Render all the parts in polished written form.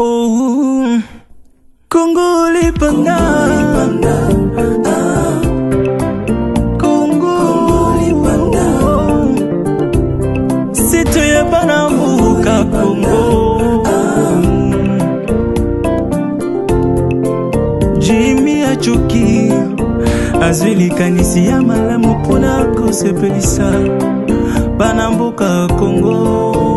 Oh, Congo Lipanda, Congo Lipanda, c'est toi Banambuka Congo. Jimmy Achuki, Azuli Kanisi ya malamu pona kosepelisa Banambuka Congo.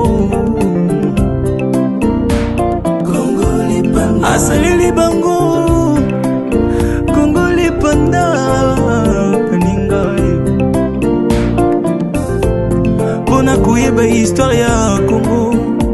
Asalili bango Congo Lipanda Peninga Bona kuyeba histoire ya Congo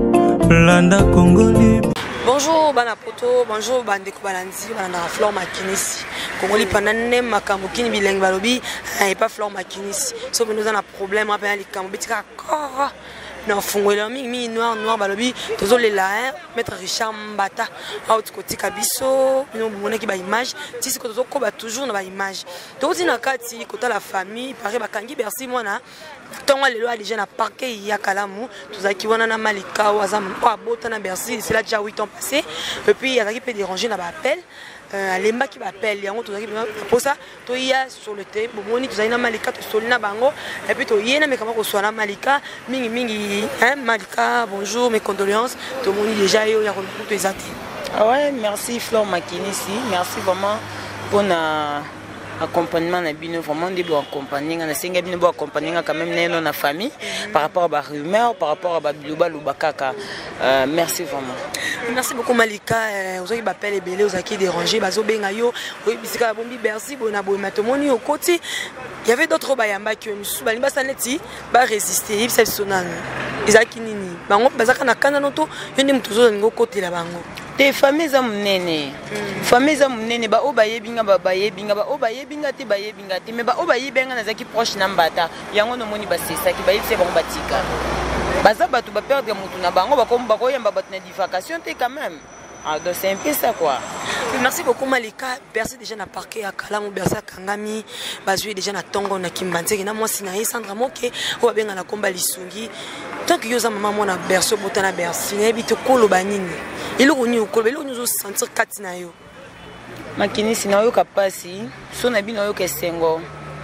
Landa Congo Lipanda. Bonjour Banapoto, bonjour Bandeko Balanzi, Banana Flore Makinisi. Congo Lipanda nem makambo kini bilengi balobi et pas Flore Makinisi. Sauf que nous avons un problème après les cambo bitika corps. Non, fungwela mi noir balobi toujours les là maître Richard Mbata out côté kabiso nous monnaie qui ba image tisi ko toujours ko ba toujours na ba image donc ina kati kota la famille paraît ba kangi bersi mwana tonga lelo a déjà na parquet ya kalamu tuzaki wana na malika wazam ko abota na bersi c'est là déjà 8 ans passé et puis il y a qui peut déranger na ba appel Alemba qui m'appelle, yango tozaki pour ça to ya sur le thé bomoni tozali na malika to solina bango et puis to yena mais comment ko soit malika mingi hein malika bonjour mes condoléances to moni déjà yo ya ko to ezati. Ah ouais, merci Flore Makinisi, merci vraiment pour na accompagnement na bino vraiment de bon accompagner na senga bino bon accompagner quand même na na famille par rapport à ba rumeur par rapport à ba biloba lubakaka merci vraiment. Merci beaucoup Malika, vous avez appelé les bélés, vous avez dérangé, bazo bengayo, oui bisika bombi bercy bona boima to moni au côté. Il y avait d'autres bayamba qui nous balimba saneti ba résister, il s'est sonal. Izaki nini. Bango bazaka na kana noto, yende mutuzo ngo côté la bango. Te famille za munene. Famille za munene ba obayebinga ba bayebinga ba obayebinga te bayebinga te mais ba obayebenga na zaki proche na mbata. Yango no moni basesa ki bayise bango batika. Baza batu ba perdre mutu na bango ba komba ko yamba batu na divagation te quand même. Ah donc c'est un peu ça quoi. Merci beaucoup Malika, bercé déjà na parquet à Kalamu, bercé à Kangami, basé déjà na Tongo na Kimbanze, na moi Sinaï Sandra Moke, ou a bien na combat Lisungi. Tant que yoza maman na berceau botana bercé, na bito kolo banini. Il ou ni kolo, il ou nous sentir katina yo. Makini sina yo kapasi, so na bino yo kesengo.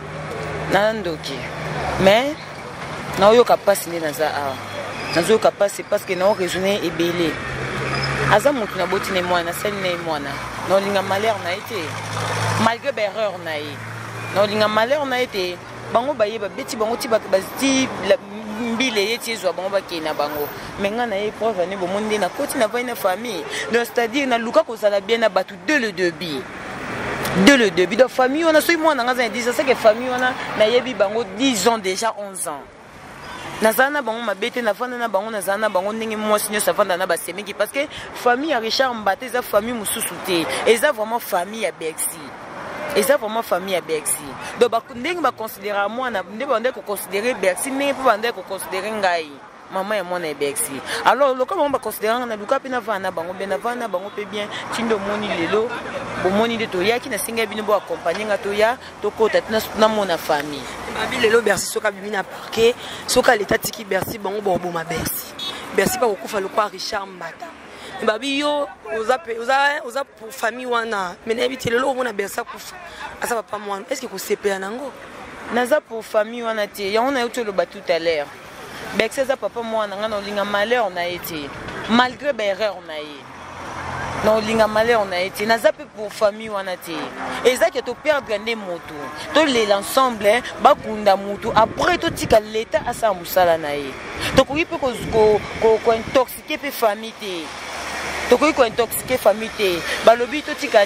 Na ndoki. Mais na yo kapasi ni na za a. Na zo kapasi parce que na raisonner et belé. Aza mutu na boti ne mwana sel ne mwana no linga malheur na été malgré erreur na yi no linga malheur na été bango baye ba beti bango ti ba ti mbile yeti zo bango ba kena bango menga na ye preuve ne bo monde na koti na va na famille donc c'est-à-dire na luka ko sala bien na batu de le début de famille on a so mwana ngaza 10 c'est que famille on a na yebi bango 10 ans déjà 11 ans. Nazana bango mabete na vanda na bango nazana bango ndenge mwasi nyo savanda na basemeki parce que famille ya Richard Mbata eza famille mususu te eza vraiment famille ya Bercy eza vraiment famille ya Bercy donc ba ndenge ba considérer moi na ndenge ba ndenge ko considérer Bercy ndenge po ba ndenge ko considérer ngai maman ya mwana Bercy alors le comment ba considérer na luka pe na vanda bango be na vanda bango pe bien tindo moni lelo bo moni de to yaki na singa bino bo accompagner nga to ya to kota na mona famille. Babi lelo Bercy soka bimina parquet soka l'état tiki Bercy bango bo ma Bercy Bercy pas okufa le quoi Richard Mbata babi yo oza pour famille wana mais na biti lelo mona Bercy kufa asa papa mwana est-ce que ko sepela nango naza pour famille wana te ya on a eu tout le tout à l'heure Bercy za papa mwana nga no linga malheur na été malgré erreur na yi non linga malheur on a été naza pour famille wana te eza que to perdre ndé moto to l'ensemble ba kunda moto après to tika l'état asa musala na ye to ko ipe ko intoxiquer pe famille te to ko intoxiquer famille te balobi to tika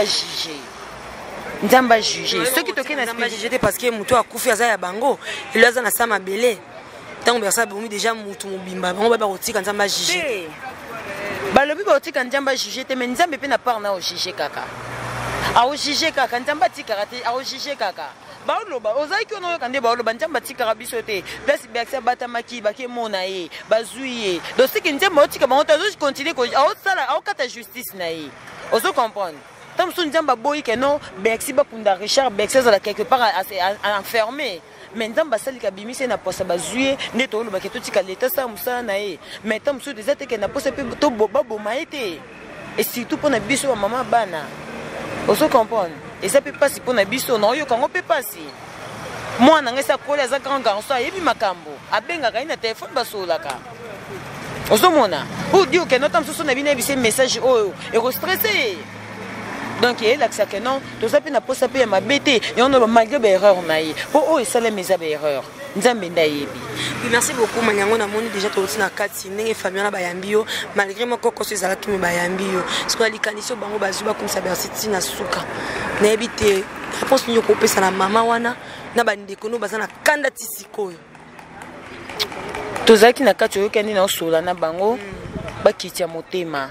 nzamba juger ceux qui toke na nzamba juger parce que moto akufi aza ya bango il aza na sama belé tant bersa bomi déjà moto mobimba bango ba rotika nzamba juger balobi ba otika nzamba juger te mais nzambe pe na part na o juger kaka a o juger kaka nzamba tika te a o juger kaka ba oloba ozaki ono yo kande ba oloba nzamba tika biso te place Bercy bata maki ba ke mona ye bazuye donc c'est que nzamba otika ba otazo continuer ko a o sala a o kata justice na ye ozo comprendre tant que nzamba boyi que non Bercy ba kunda Richard Bercy za quelque part enfermé mais nzamba sali ka bimise na posa bazuye neto oloba ke to tika l'état sa musana na ye mais tant que des ate que na posa pe to boba boma été et surtout pour na biso ba maman bana ozo comprendre et ça peut passer pour na biso na yo kango peut passer moi na ngesa kola za grand garçon ayebi makambo abenga ka ina téléphone basolaka ozo mona pour dire que notre amso na bina bise message oyo et ko stressé donc il a que non tout ça peut na posa pe ma bête et on a malgré ba erreur na yi pour oh ça les mes erreurs nzambe ndayebi. Merci beaucoup Manyango na moni déjà toti na kati ndenge famille na bayambio malgré moko koso ezala kimi bayambio ce qu'on a likanisi bango bazuba comme ça bersiti na suka na ebite réponse nyoko pesa na mama wana na bandeko no bazana kanda tisikoyo tozaki na kati oyo kendi na osola na bango bakitia motema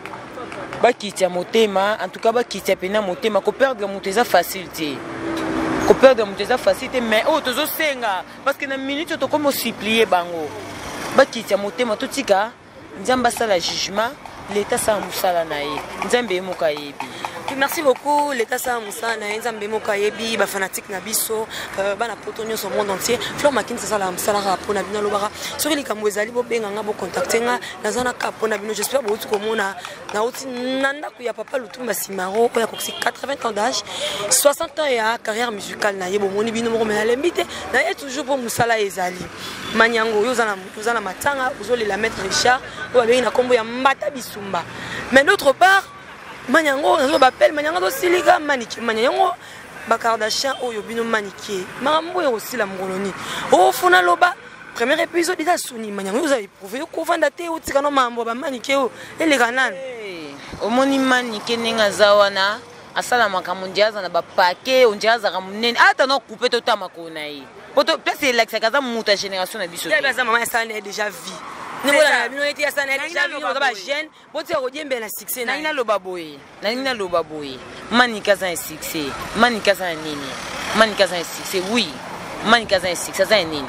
en tout cas bakitia pena motema ko perdre moteza facilité ko perdre moteza facilité mais oh tozo senga parce que na minute to comme supplier bango bakitia motema totika nzamba sala jugement l'état sa musala na ye nzambe moka yebi. Merci beaucoup l'état sa musala na nzambe moka yebi ba fanatique na biso bana potonyo so monde entier Flor Makini ça la musala rapona bino lobara soki likambo ezali bo benga nga bo contacter nga nazana kapona bino j'espère bo tu komona na oti nanda ku ya papa Lutumba Simaro ya ko 80 ans d'âge 60 ans ya carrière musicale na ye bo moni bino mo mena lembite na ye toujours pour musala ezali Manyango yo zana matanga uzoli la maître Richard o ba benga na kombo ya Mbata Bisumba mais d'autre part Manyango nazo bapel Manyango do silika maniki Manyango ba Kardashian oyo bino maniki mambo yo sila mkoloni o funa loba premier épisode déjà suni Manyango yo za éprouver ko vanda te o tikano mambo ba maniki o ele kanana omoni maniki ninga zawana asala makambo njaza na ba paquet onjaza ka munene ata no couper tota makona yi poto place relax kaza muta génération na biso ya baza maman ça déjà vie ne voilà bino eti ça na déjà vie on ba jeune boti ko diembe na succès na ina loba boye manika za succès manika za nini manika za succès oui manika za succès za nini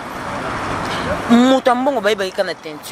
mutambongo bayiba kana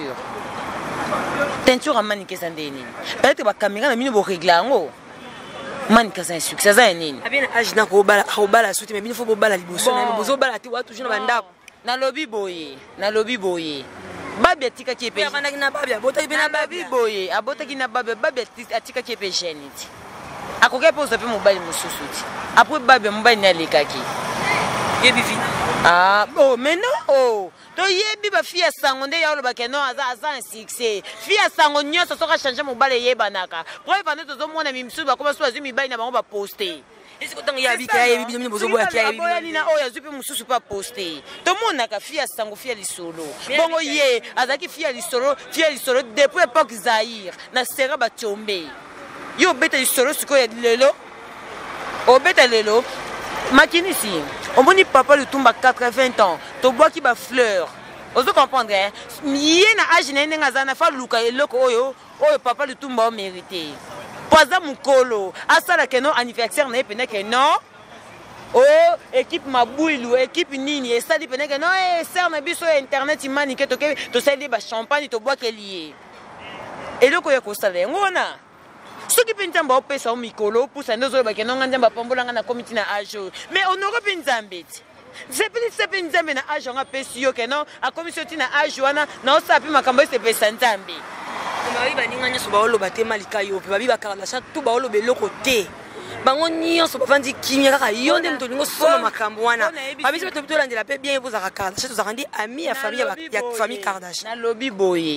teinture manika za nini peut-être ba caméra na mino bo réglango manika za succès za nini abina age na ko bala suti mais bino fo bo bala liboso na bozo bala ti watu jina bandako na lobi boye babi atika ki epe bana kina babi abota bina babi boye abota kina babi atika ki epe geniti akoke pe osape mobali mususu ti après babi mobali na lekaki yebi vi oh mais non oh to yebi ba fia sango nde ya lo ba keno aza un succès fia sango nyoso soka changer mobali yebanaka pour evande to zo mona mimsu ba koma so azumi bali na bango ba poster esi kotanga ya bika ya yebi bino bozo boya ya yebi nina oya zupi mususu pa poster to mona ka fia sango fia lisolo bongo ye azaki fia lisolo depuis époque Zaire na sera ba tombe yo beta lisolo siko ya lelo o beta lelo makinisi omoni papa Lutumba 80 ans to boaki ba fleur ozo comprendre hein yé na âge na ndenga za na fa luka eloko oyo papa Lutumba o mérité poza mukolo asala keno anniversaire na epene ke non oh équipe mabuilu équipe nini esali pene ke non sert na biso internet imani ke to sali ba champagne to boake lié eloko ya ko sala ngona soki pe nzamba opesa o mikolo pusa ndozo ba ke non nzamba pambola na comité na ajo mais on aurait pe nzambe sepe nzambe na ajo nga pesi yo ke non a commission tina ajo wana na osapi makambo se pesa nzambe babi baninga nyonso baoloba te malika yo mpe babi bakardacha tu baoloba eloko te bango nyonso bavandi kimia kaka yo nde moto olingo soma makambo wana babisi bato tolandela mpe bien ebozaka Kardashian tozaka ndi ami ya famille Kardashian nalobi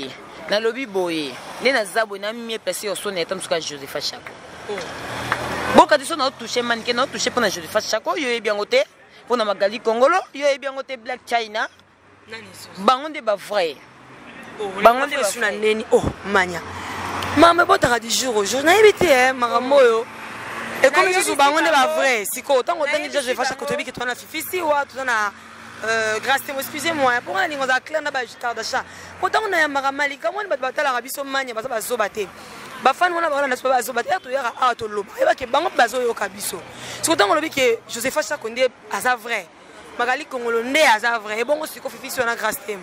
boye nde naza boye na mie pese osona eta mosuka Josepha Chako boka tiso na otouche manike na otouche mpona Josepha Chako yo yebi yango te mpona Magali Kongolo yo yebi yango te Black China bango nde bavrai bango nde basuna neni oh manya mama botaka du jour au jour nayebi te makambo oyo ekomi susu bango nde bavrai sikoyo ntango otangi déjà Josepha Chako toyebi ke toza na fifisi wa toza na grâce te excusez-moi pour nga ningo za clair na ba Kardashian ntango nayambaka malika moni bato batalaka biso manya baza bazoba te bafani wana baolanda so bazoba te toyaka awa toloba oyebake bango mpe bazoyoka biso siko ntango olobi ke Josepha Chako nde aza vrai Magali Kongolo nde aza vrai ebongo siko fifisi wana grâce te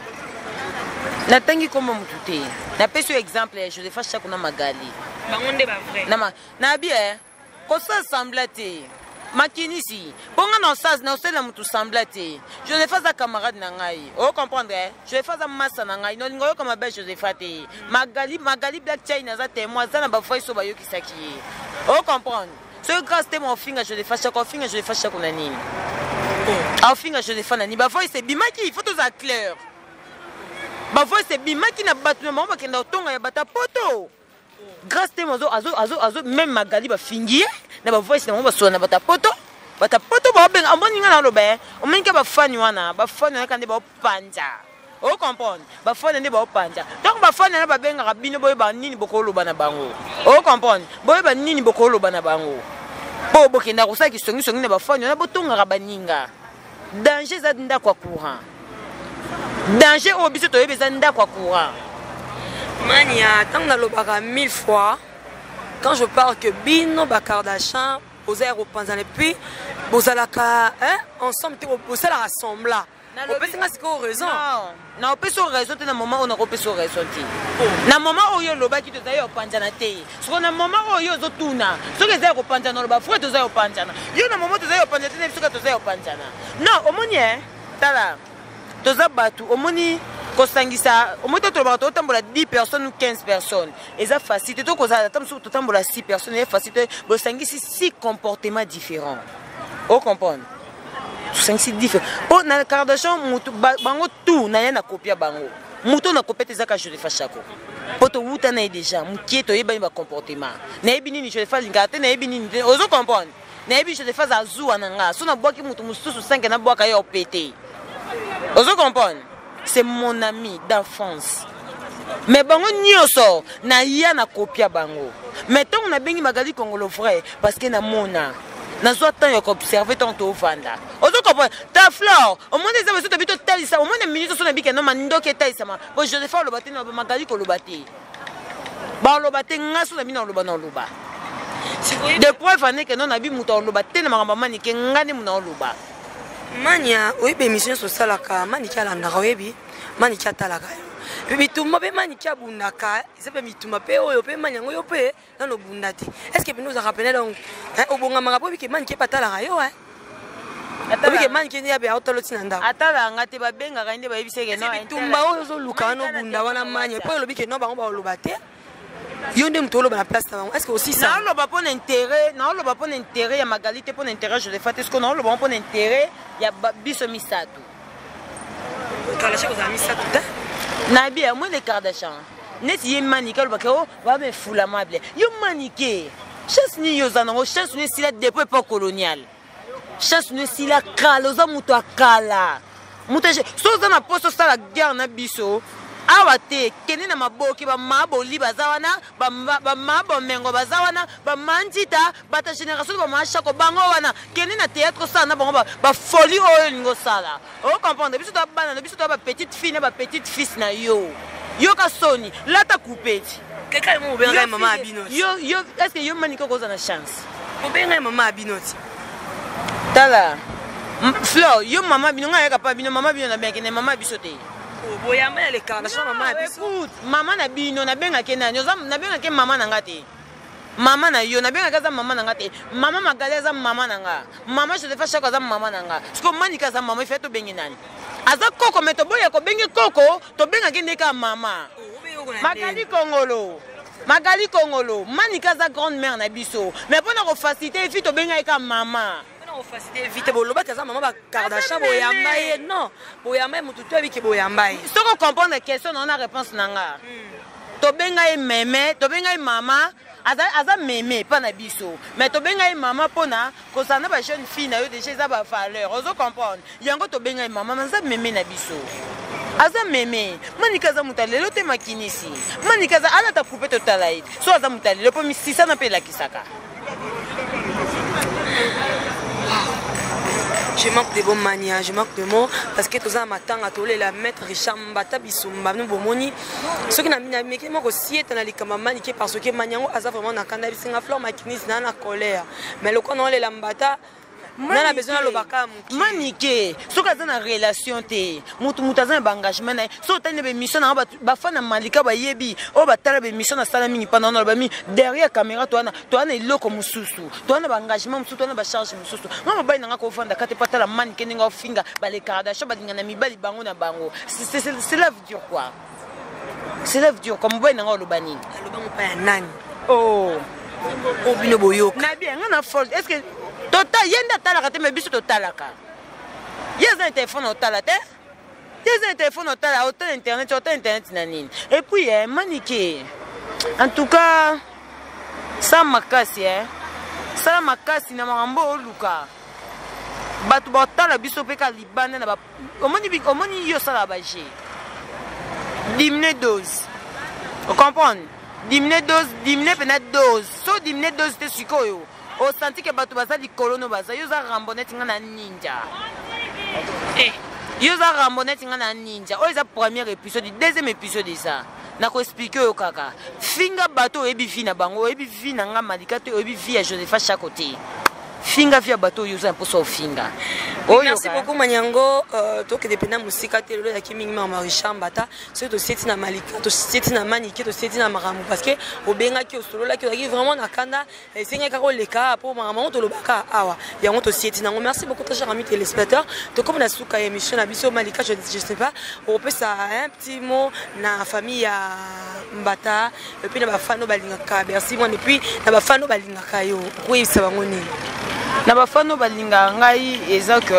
natangi kombo mutu te napesi yo exemple ya Josepha Chako na Magali bango nde bavrai na bien kosala sembla te Makinisi. Ponga non sas na osela mutu semblate. Josepha za camarade na ngai. O comprendre? Josepha za massa na ngai. No lingo comme belle Josepha te. Magali Black China za témoin za na ba foi so ba yoki saki. O comprendre? Ce grâce te mon finger Josepha chaque finger Josepha chaque na nini. A finger Josepha na ni ba foi c'est bimaki, il faut tout ça clair. Ba foi c'est bimaki na batu na mama kenda otonga ya bata poto. Grâce te mozo azo même Magali ba fingier na ba voice na mo ba sona bata poto ba benga amboni ngana lobe o menka ba fani wana kande ba panja o comprendre ba fani ne ba panja donc ba fani na ba benga ka bino boy ba nini bokolo bana bango o comprendre boy ba nini bokolo bana bango bo bokenda ko sa ki songi na ba fani na botonga ka baninga danger za nda kwa courant danger o biso to yebeza nda kwa courant. Mania, tant que le baga 1000 fois, quand je parle que Bino, Bakardachan, aux aéroports, et puis, vous allez ensemble, vous allez rassembler. On peut se dire qu'on raison. Non, on peut se raison, dans le moment où on peut se raison. Dans le moment où il y a le baki, tu as eu panjana te. Sur le moment où il y a zotuna, sur les aéroports panjana, le bafouet tu as eu panjana. Il y a un moment où tu as eu panjana, tu as eu panjana. Non, au moins, tala, tu as battu, au moins. Kosangisa, au moins tu as 10 personnes ou 15 personnes. Et ça facilite, tu as 6 personnes, et facilite, tu as 6 comportements différents. Vous comprenez? 6 différents. Pour la Kardashian, bango tout, n'a rien à copier bango. Mouton n'a copié tes actes, je les fais chaque fois. Pour te vous t'en déjà, qui est un comportement. N'a bini, je les fais l'ingaté, n'a bini, vous comprenez? N'a bini, je les fais à zou ananga. Si on a bois qui mouton sous 5 et n'a bois qu'à y pété. Vous comprenez? C'est mon ami d'enfance. Mais bango nyoso na ya na copia bango. Mais tant on a bengi Magali Congolo frère parce que na mona. Na zo tant yo observer tant to vanda. Ozo comprendre ta fleur. Au moins des amis to bito talisa, au moins des minutes so na bika no manindo ke talisa ma. Bo je le faire le baté na Magali ko lo baté. Ba lo baté ngaso na bina lo bana lo ba. De preuve ane que non na bi muto lo baté na mama ni ke ngani muna lo ba. Mania, oui, ben mission sociale à Manika Landara, oui, Manika Talaga. Puis tout m'a Manika Bundaka, c'est pas Mituma Pe, ou Pe Maniango Yope, dans le Bundati. Est-ce que nous a rappelé donc, au bon Marapo, qui manque pas Talaga, hein? Attends, que manque n'y a pas d'autolotinanda. Attends, ngate ba benga ngande ba ibise ke no. Tumba ozo Lucano Bunda wana mania, pas le bique no ba on ba lobate. Yonde mtolo ba la place là. Est-ce que aussi ça? Non, le ba pour intérêt, non, le ba pour intérêt, ya Magali te pour intérêt, je le fais. Est-ce que non, le ba pour intérêt, ya biso misato. Kardashian aux amis ça tout. Na bien, moi les Kardashian. Net yé manika le ba ko ba me foulamable. Yo maniqué. Chasse ni yo zanango, chasse ni sila depuis époque coloniale. Chasse ni sila kala, oza muto akala. Muto so za na posto sa la guerre na biso. Awate kene na maboki ba maboli bazawana ba mabo mengo bazawana ba manjita bata génération ba machako bango wana kene na théâtre ça na bango ba folie oyo lingo sala o comprendre biso to bana biso to ba petite fille ba petite fils na yo ka soni la ta coupeti quelqu'un mo benga maman abinoti yo est-ce que yo maniko koza na chance mo benga maman abinoti tala Flo yo maman binonga ya ka bino maman bino na bien kene maman bisote. Boyama les Kardashian maman biso. Écoute, maman na bino na benga kena nyoza na benga ke maman na ngate. Maman na yo na benga kaza maman na ngate. Maman Magali za maman na nga. Maman je te fais chaque za maman na nga. Parce que mani kaza maman fait to bengi nani. Aza koko meto boya ko bengi koko to benga kende ka maman. Magali Congolo. Mani kaza grande mère na biso. Mais pour na faciliter fi to benga ka maman. Facilité vite boloba kaza maman ba Kardashian boyamba ye non boyamba mututu abiki boyamba ye so ko comprendre la question on a réponse nanga to benga e meme to benga e mama aza meme pas na biso mais to benga e mama pona ko sana ba jeune fille na yo déjà za ba valeur ozo comprendre yango to benga e mama manza meme na biso aza meme mani kaza mutalelo te makinisi mani kaza ala ta couper to talaï so aza mutalelo po mi sisa na pe la kisaka. Je manque de bons manières, je manque de mots parce que tout ça m'attend à toler la maître Richard Mbata Bisumba nous bomoni ce qui n'a mis que moi aussi est dans les camamani qui parce que maniango a ça vraiment na kanda bisinga fleur makinis na colère mais le qu'on on les lambata nana besoin lo baka manike soka za na relation te mutu aza na engagement na so tane be mission na ba fana malika ba yebi o ba tala be mission na sala mingi pendant ba mi derrière caméra to ana iloko mususu to ana ba engagement mususu to ana ba charge mususu mama bay na ko fanda kate patala manike ninga ofinga ba le carada sho ba dinga na mibali bango na bango c'est la vie quoi c'est la vie comme bay na lo bani lo bango pa ya nani oh obino boyoka na bien ngana faute est-ce que total yenda talaka te me biso totalaka yeza téléphone otalate yeza téléphone otala hotel internet na nini et puis manike en tout cas ça makasi ça makasi na marambo oluka batu botala biso pe ka libane na ba omoni yo sala ba je diminuer dose vous comprenez diminuer dose diminuer peut-être dose so diminuer dose te sikoyo au senti que batu baza likolono baza yo za rambonete nga na ninja yo za rambonete nga na ninja o eza premier épisode deuxième épisode ça na ko expliquer yo kaka finga bato ebi vi na bango ebi vi na nga malika to ebi vi ya Josepha chaque côté finga via bato yo za poso finga. Merci beaucoup Manyango to que dépendant musika te lo ya kimingi ma Richard Mbata so to seti na malika to seti na maniki to seti na maramu parce que obenga ki osolo la ki vraiment na kanda senga ka ko leka po maramu to lobaka awa yango to seti nango. Merci beaucoup cher ami téléspectateur to comme na suka émission na biso malika je sais pas on peut ça un petit mot na famille ya Mbata et puis na ba fano balingaka merci moi et puis na ba fano balingaka yo ko isa bango ni na ba fano balinga ngai eza que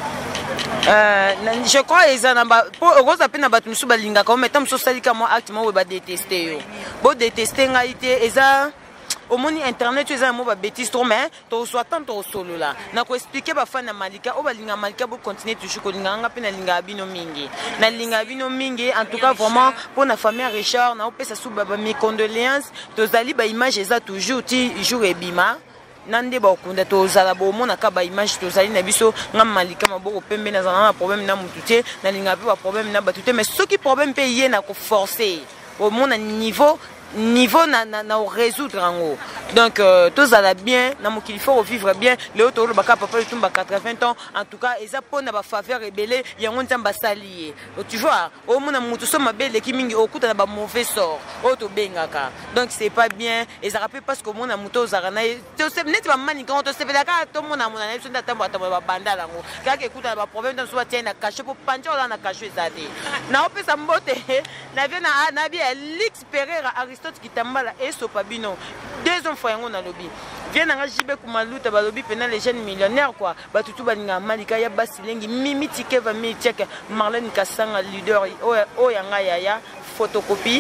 je crois eza na ba po okoza pe na batu musu balinga ka metam so salika mo acte mo ba détester yo bo détester ngai te eza au moni internet eza mo ba bêtise trop mais to soit tant to solo là na ko expliquer ba fana malika o balinga malika bo continuer toujours ko linga nga pe na linga bino mingi na linga bino mingi en tout cas vraiment pour na famille Richard na opesa sou ba mes condoléances to zali ba image eza toujours ti jour ebima nande ba okunda to zala bo mona ka ba image to zali na biso ngam malika maboko pembe na zana problème na mututé na linga pe ba problème na batute mais ce qui problème pe yé na ko forcer au mona niveau na résoudre en haut donc tous à bien na mokili faut vivre bien le auto le baka papa tumba 80 ans en tout cas eza pona ba faveur rebelle yango nzamba salié tu vois au mona mutu so mabele ki mingi okuta na ba mauvais sort auto bengaka donc c'est pas bien et ça rappelle parce que mona muto zarana to se net ba mani quand to se belaka to mona na so ndata ba banda lango kaka ekuta na ba problème dans soit tiena caché pour pancho là na caché zate na opesa mbote na vient na bien l'expérir qui tambala et sopabino deuxième fois yango na lobby vient na jibe kumaluta ba lobby pena les jeunes millionnaires quoi ba tutu balinga malika ya basilengi mimi tike va mi check Marlène Kasanga leader o yanga ya photocopie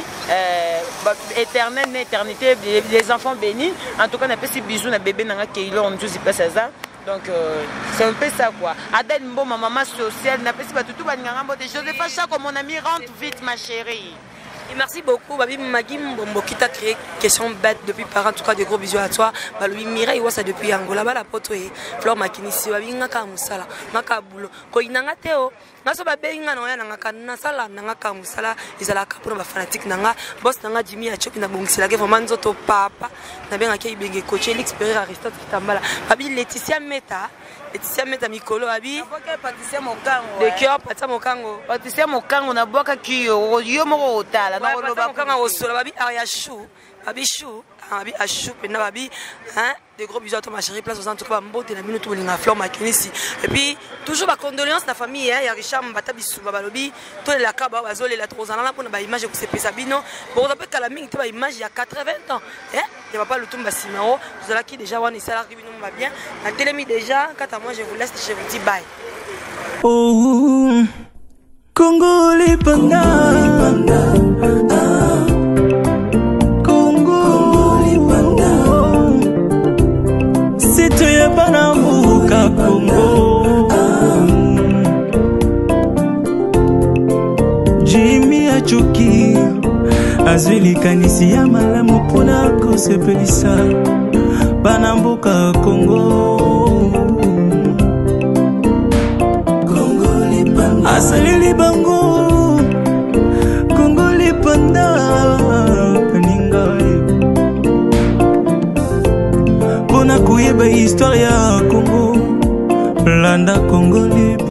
éternel éternité les enfants bénis en tout cas na pesi bisous na bébé na keilo on nous y passe ça donc c'est un peu ça quoi Adèle Mbo ma maman sociale na pesi ba tutu balinga mbote Josepha Chako mon ami rentre vite ma chérie. Et merci beaucoup, Babi Magim Bombo qui t'a créé question bête depuis par en tout cas des gros bisous à toi. Babi Mireille Wassa depuis Angola, la poto et Flore Makinisi, Babi Naka Musala, Makabulo, Koinanga Teo, Naso Babi Nanga Nanga Nasala, Nanga Musala, Isala Capro, ma fanatique Nanga, Boss Nanga Jimmy a choqué na Bongsi, la Geva Manzoto Papa, Nabien Akei Benge coaché l'expérience Aristote Kitambala, Babi Laetitia Meta. Laetitia Meta Mikolo abi Patricia Mokango de cœur Patricia Mokango Patricia Mokango na boka kiyo yo moko otala na koloba Mokango osola babi Ariachou babi chou babi achou pena babi hein des gros bisous à toi ma chérie place aux en tout cas mbote na mino to linga Flore Makinisi et puis toujours ba condoléances na famille hein ya Richard Mbata bisumba balobi to la kaba bazole la trozana na pona ba image ko sepesa bino bon on peut kala mingi te ba image ya 80 ans hein il va pas le tomba simao vous allez qui déjà one ça arrive nous va bien la télémi déjà quant à moi je vous laisse je vous dis bye. Oh Congo les panda Congo les panda c'est toi Banamuka Congo Jimmy Achuki azwili kanisi ya malamu pona kosepelisa Banamboka Congo Congo lipanda asalili bango Congo lipanda paninga pona kuyeba histoire ya Congo Congo